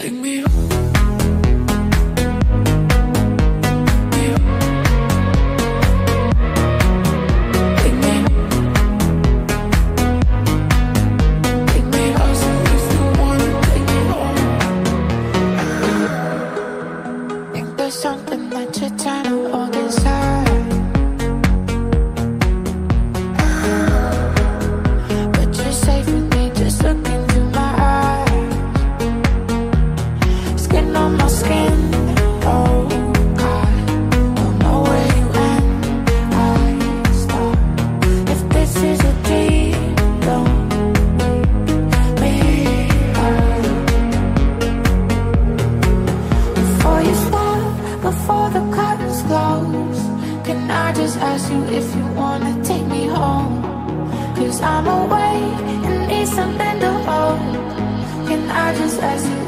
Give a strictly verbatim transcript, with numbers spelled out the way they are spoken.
Take me something that you're trying to hold inside, but you're safe with me, just look into my eyes. Skin on my skin, oh God, don't know where you end, I start. If this is a dream, don't leave me out. Before you start, before the curtains close, can I just ask you if you wanna take me home? Cause I'm away and need something to hold. Can I just ask you